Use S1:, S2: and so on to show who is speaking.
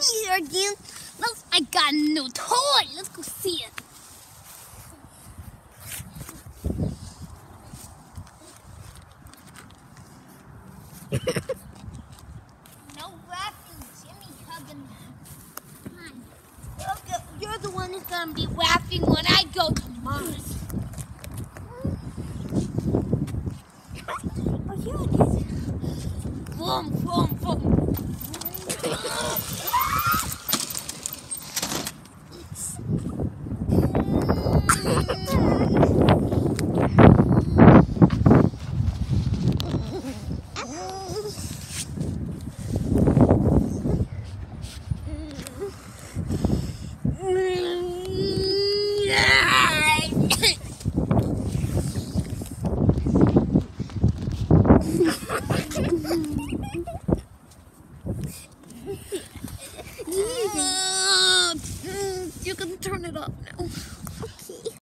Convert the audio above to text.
S1: here again. Look, I got a new toy. Let's go see it. No laughing, Jimmy hugging. Come on. Okay, you're the one who's gonna be laughing when I go to Mars. Oh, here it is. Vorm Vorm Vorm. You can turn it up now.